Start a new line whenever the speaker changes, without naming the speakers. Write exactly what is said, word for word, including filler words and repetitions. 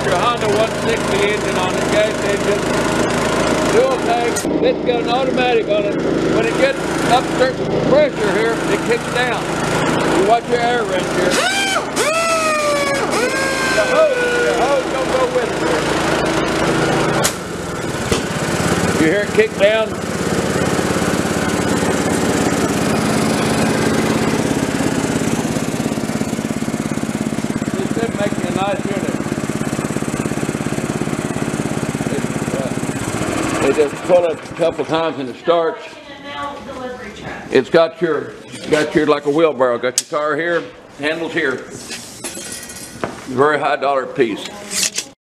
your Honda one sixty engine on the gas engine. Dual tank. It's got an automatic on it. When it gets up certain pressure here, it kicks down. You watch your air wrench here. The hose, the hose don't go with it here. You hear it kick down? This should make you a nice unit. It just pull it a couple times and it starts. It's got your, got your like a wheelbarrow. Got your car here, handles here. Very high dollar piece.